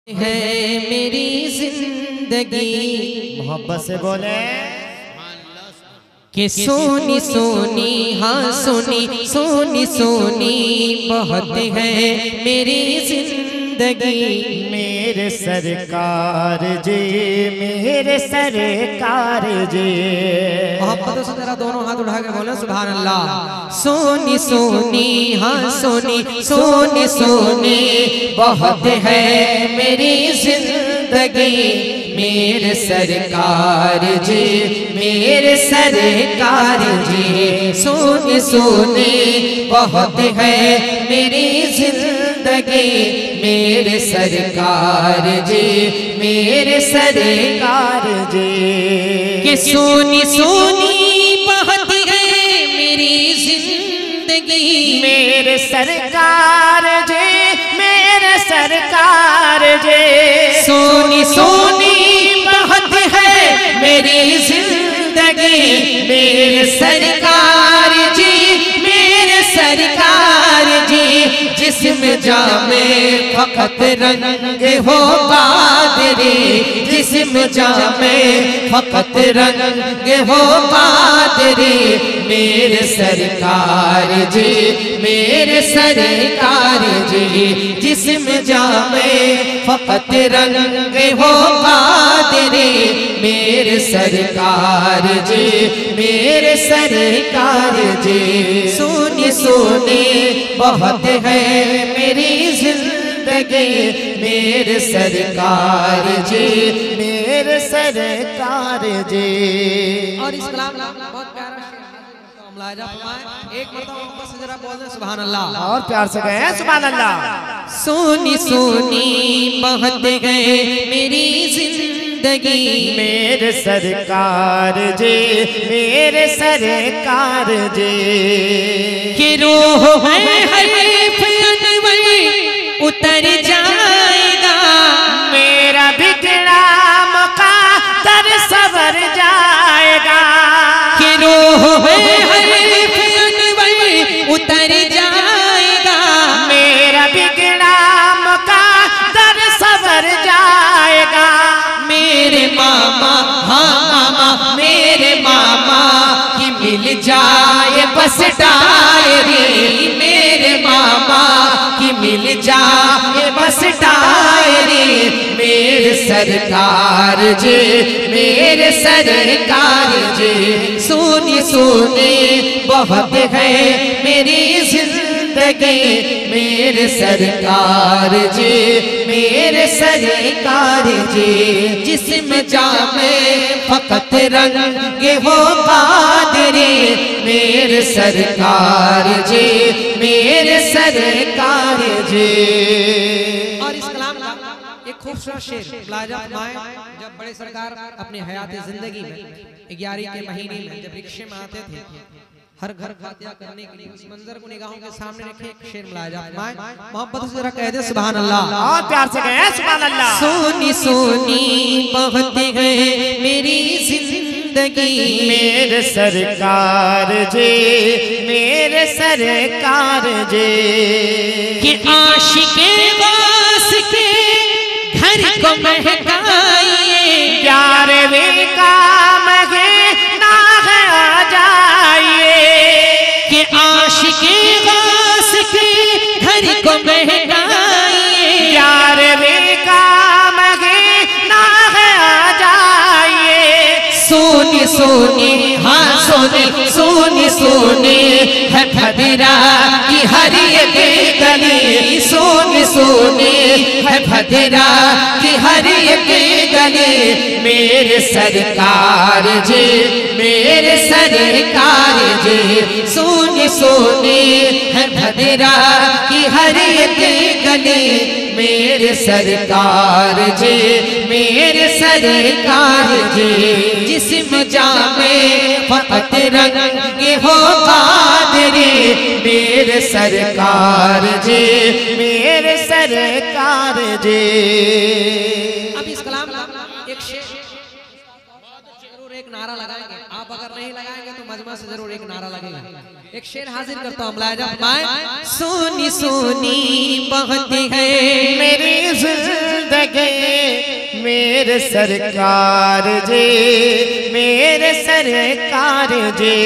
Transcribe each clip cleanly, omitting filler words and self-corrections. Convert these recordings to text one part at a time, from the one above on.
है मेरी जिंदगी। मोहब्बत से बोले कि सोनी सोनी, हाँ सोनी सोनी सोनी बहुत है मेरी जिंदगी। मेरे सरकार जी, मेरे सरकार जी। मोहब्बतों से जरा दोनों हाथ उठा के बोले सुभान अल्लाह। सोनी सोनी, हाँ सोनी सोनी सोनी बहुत है मेरी जिंदगी। मेरे सरकार जी, मेरे सरकार जी। सोनी सोनी बहुत है मेरी जिंदगी। मेरे सरकार जी, मेरे सरकार जी। कि सोनी सोनी बहुत है मेरी जिंदगी। मेरे सरकार जी, मेरे सरकार जी। सोनी सोनी बहुत है मेरी जिंदगी। मेरे सरकार जी, मेरे सरकार जी। जिस्म जामे फकत रंग हो कादरी। जिस्म जामे फकत रंग हो कादरी। मेरे सरकार जी, मेरे सरकार जी। जिस्म जामे फकत रंग हो कादरी। मेरे सरकार जी, मेरे सरकार जी। सोनी सोनी बहुत है मेरी जिंदगी। मेरे सरकार जी, मेरे सरकार जी। और इस कलाम बहुत प्यारा शेर मुलाहिजा फरमाएं। एक मरतबा मोहब्बत से जरा बोल दें सुभान अल्लाह। और प्यार से कहें सुभान अल्लाह। सोनी सोनी बहुत है मेरी जिंदगी। मेरे सरकार जी, मेरे सरकार जी। कि रूह है हरीफ अनवर उतर जाएगा। मेरा बिगड़ा मुक़द्दर सवर जाएगा। कि रूह है हरीफ अनवर उतर जाएगा। मेरा बिगड़ा मुक़द्दर सवर जाएगा। मेरे मामा, हाँ मामा मेरे मामा की मिल जाए बस डायरी। मेरे मामा की मिल जाए बस डायरी। मेरे सरकार जी, मेरे सरकार जी। सोनी सोनी बहुत है मेरी जिंदगी। मेरे सरकार जी, मेरे सरकार जी। जिस्म जामे फकत रंग हो कादरी। मेरे सरकार जी, मेरे सरकार जी। और इस कलाम का एक खूबसूरत शेर मुलाहिजा फरमाएं। जब बड़े सरकार अपनी हयात जिंदगी में 11 के महीने में जब रिक्शे में आते थे हर घर फातिहा करने के लिए, उस मंजर को निगाहों के सामने रखे एक शेर मुलाहिजा फरमाएं। मोहब्बत से जरा कह दे सुभान अल्लाह। और प्यार से कहें सुभान अल्लाह। सोनी सोनी बहुत है मेरी जिंदगी। मेरे सरकार जी, मेरे सरकार जी। कि आशिके वास के घर को महकाइए। 11वें का महीना आ जाइए। कि आशिके वास के घर को महकाइए। 11वें का महीना आ जाइए। सोनी सोनी, हाँ सोनी सोनी सोनी है भदरा की हर एक गली। सोनी सोनी है भदरा की हर एक गली। मेरे सरकार जी, मेरे सरकार जी। सोनी सोनी है भदरा की हर एक गली। मेरे सरकार जी, मेरे सरकार जी। जिस्म जामे फकत रंग हो कादरी। मेरे सरकार जी, मेरे सरकार जी। अब इस कलाम का एक शेर जरूर एक नारा लगाएंगे। आप अगर नहीं लगाएंगे तो मजमा से जरूर एक नारा लगेगा। एक शेर हाजिर करता हूँ मुलाहिजा फरमाएं। सोनी सोनी बहुत है मेरी जिंदगी मेरे सरकार जी, मेरे सरकार जी।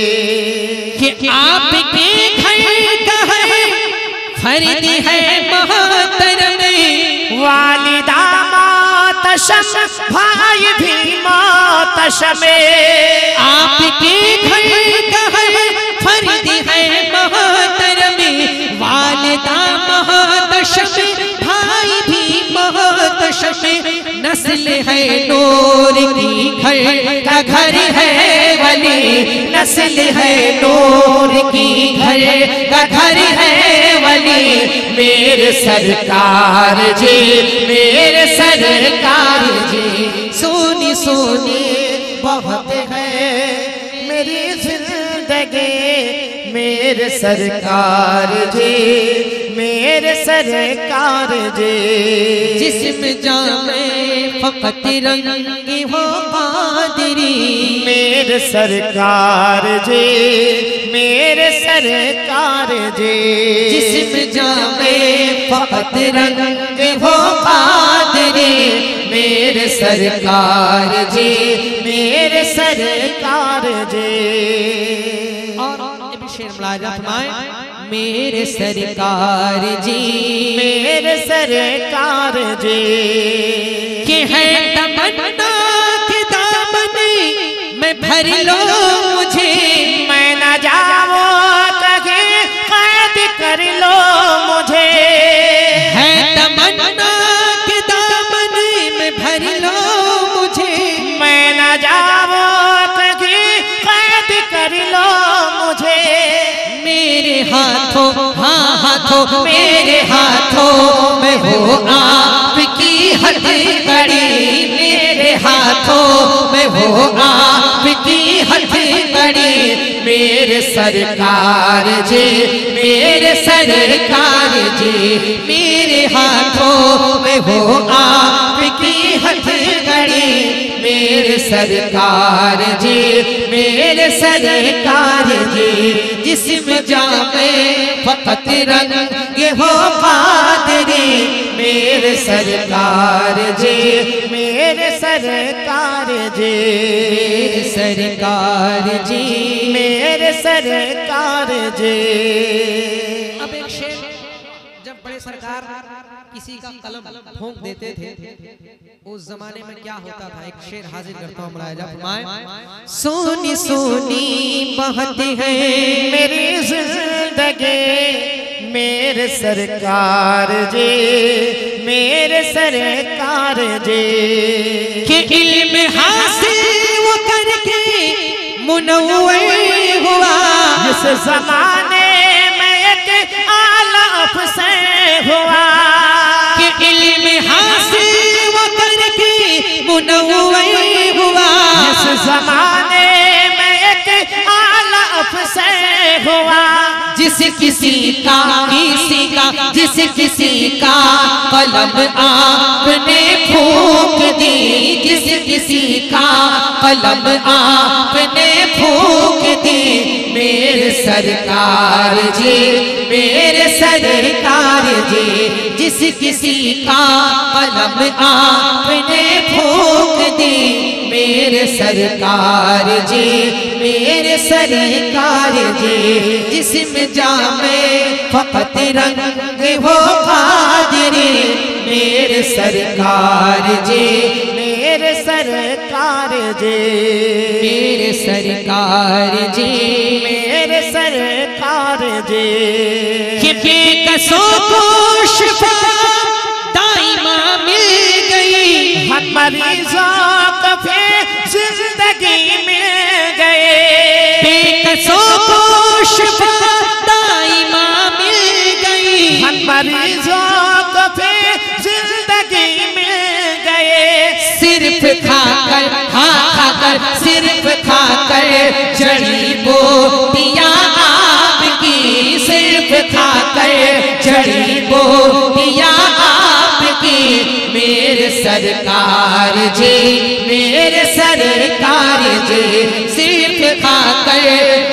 कि आपके घर का है फर्द है मोहतरम, वालिदा मोहतशम भाई भी मोहतशम। आपके घर का है फर्द है मोहतरम, वालिदा मोहतशम भाई भी मोहतशम। नस्ल है नूर की घर का घर है वली, नस्ल है नूर की घर का घर है वली। मेरे सरकार जी, मेरे सरकार जी। सोनी सोनी बहुत है मेरी जिंदगी मेरे सरकार जी, मेरे सरकार जी। जिस्म जामे फकत रंगी हो कादरी, मेरे सरकार जी, मेरे सरकार जी। जिस्म जामे फकत रंगी हो कादरी, मेरे सरकार जी, मेरे सरकार जी। और शेर मुलाहिजा फरमाएं। मेरे सरकार जी, मेरे सरकार जी। कि है तमन्ना के दामन में भर लो मुझे, मैं न जाऊं कहीं कैद कर लो मुझे। है तमन्ना के दामन में भर लो मुझे, मैं न जाऊं कहीं कैद कर लो मुझे। मेरे हाथों हाँ हाथों मेरे हाथों में हो आपकी हथकड़ी, मेरे हाथों में हो आपकी हथकड़ी। मेरे सरकार जी, मेरे सरकार जी। मेरे हाथों में हो आपकी हथकड़ी, मेरे सरकार जी, मेरे सरकार जी। जिस्म जामे फकत रंग ये हो कादरी, मेरे सरकार जी, मेरे सरकार जी। मेरे सरकार जी, मेरे सरकार जी। अब एक शेर, जब बड़े सरकार किसी का कलम फूंक देते थे उस जमाने में क्या होता था, एक शेर हाजिर करता हूँ मुलाहिजा फरमाएं। सोनी सोनी बहुत है मेरी जिंदगी मेरे सरकार जी, मेरे सरकार जी। कि इल्म हासिल वो करके मुनव्वर हुआ, जिस जमाने में एक आला अफसर हुआ। कि इल्म हासिल वो करके मुनव्वर हुआ, जिस जमाने में एक आला अफसर हुआ। जिस किसी का जिस किसी का कलम आपने फूंक दी, जिस किसी का कलम आपने फूंक दी। मेरे सरकार जी, मेरे सरकार जी। जिस किसी का कलम आपने फूंक दी, मेरे सरकार जी, मेरे सरकार जी। जिस्म जामे फकत रंग हो कादरी, मेरे सरकार जी, मेरे सरकार जी। मेरे सरकार जी, मेरे सरकार जी। कि बेकसों को शिफा दाइमा मिल गई, हम मरीजों को फिर जिंदगी मिल गए। बेकसों को शिफा दाइमा मिल गई, हम मरीजों को फिर जिंदगी मिल गए। सिर्फ खाकर हाँ खाकर सिर्फ खाकर जड़ी बूटियां आपकी, सिर्फ खाकर जड़ी बूटियां आपकी। मेरे सरकार जी, मेरे सरकार जी। सिर्फ खाकर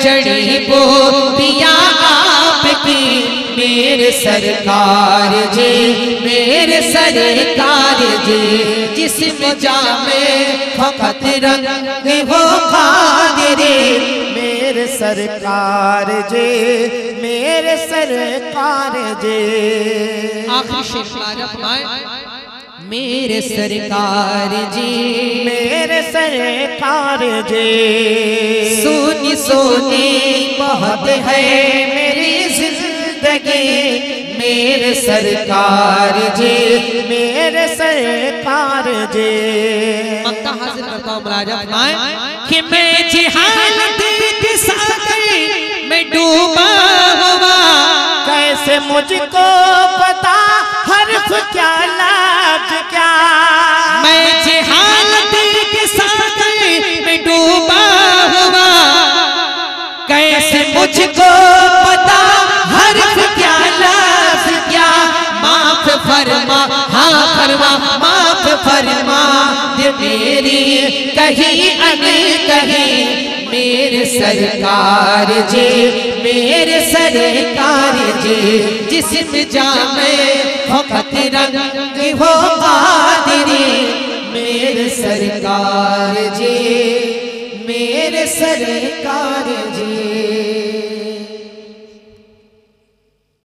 जड़ी बूटियां आपकी मेरे सरकार जी, मेरे सरकार जी। जिस्म जामे फकत रंग हो कादिरी मेरे सरकार जी, मेरे सरकार जी। आखिरी शेर मेरे सरकार जी, मेरे सरकार जी। सोनी सोनी बहुत है मेरी जिंदगी मेरे सरकार जी, मेरे सरकार जी। मक्का हासिल करता हूँ मुलाजा फरमाए कि मैं जिहालत के साथ मैं डूबा हुआ, कैसे मुझको पता हर्फ क्या लाज क्या। मैं जिहालत के साथ मैं डूबा हुआ, कैसे मुझको पता हर्फ क्या लाज क्या। माफ फरमा हाँ फरमा माफ फरमा दे मेरी कहीं अनकहीं मेरे सरकार जी, मेरे सरकार जी। जिस्म जामे फकत रंग हो कादिरी मेरे सरकार जी, मेरे सरकार जी।